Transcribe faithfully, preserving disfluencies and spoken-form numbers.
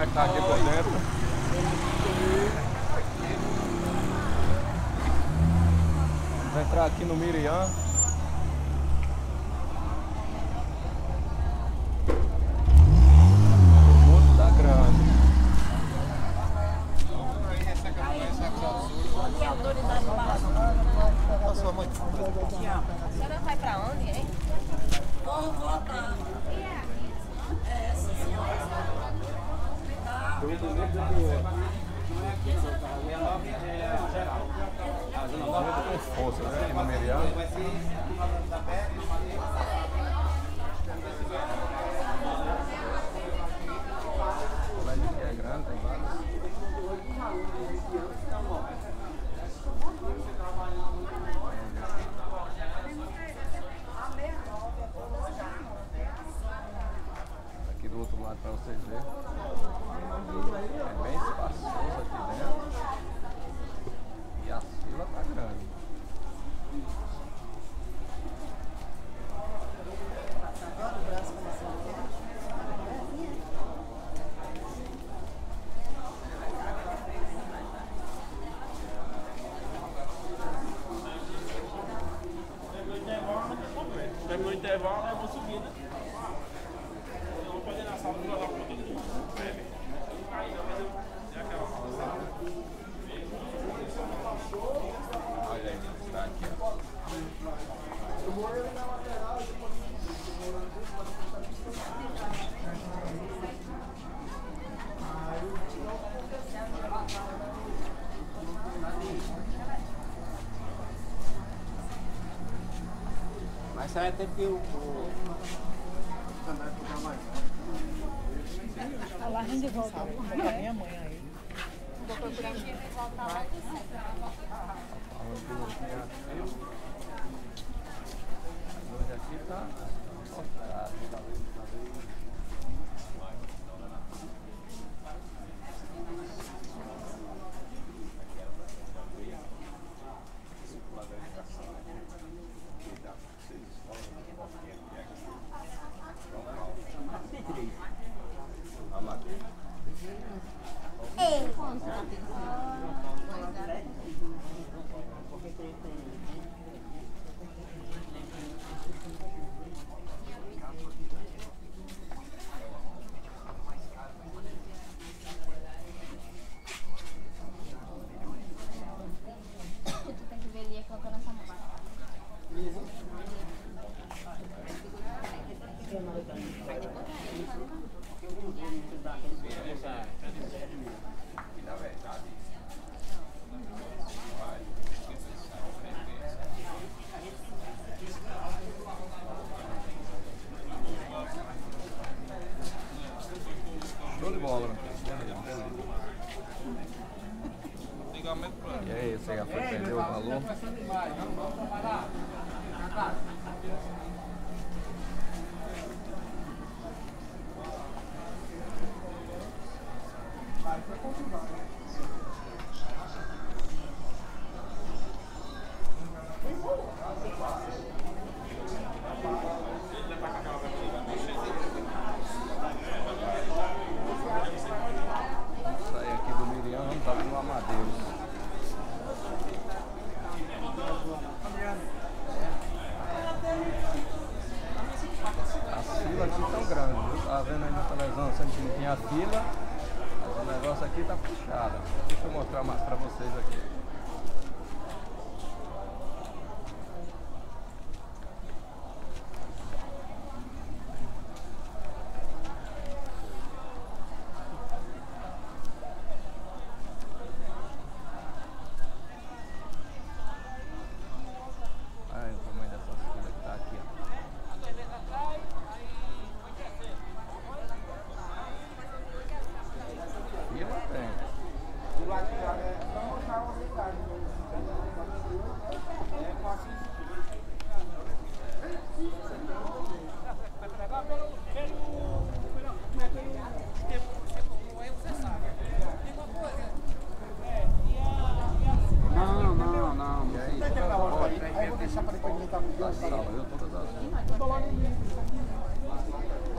como é que tá aqui por dentro. Vamos entrar aqui no Miriam. O mundo tá grande. Aqui é a autoridade básica. A sua mãe? A senhora vai pra onde, hein? Vamos voltar. É essa senhora. Com força, né? Aqui no Miriam. O prédio aqui é grande, tem vários. Aqui do outro lado para vocês verem. É bem espaçoso aqui dentro. E a fila tá grande. No intervalo eu vou subir, né? Eu vou poder na sala jogar com todo mundo. Bebe. Não cai não, mas eu. É aquela sala. Olha aí, está aqui, ó. Mas sai até que o. o... A lá rende volta. Vou com a minha mãe aí. Vou procurar minha mãe voltar lá do centro. Hoje aqui tá lotado. Show de bola, né? E aí, você já foi perder o valor? Sair aqui do Miriam, vamos para o Amadeus. As filas aqui estão grandes, viu? Estava vendo aí na televisão, sendo que não tinha fila, mas o negócio aqui está puxado. Deixa eu mostrar mais para vocês aqui. Olha o tamanho dessas filas que está aqui, ó. Fila tem. Não, não, não. E aí, Tem aquela hora aí. Aí eu vou deixar para depois de estar no da sala, viu? Todas as.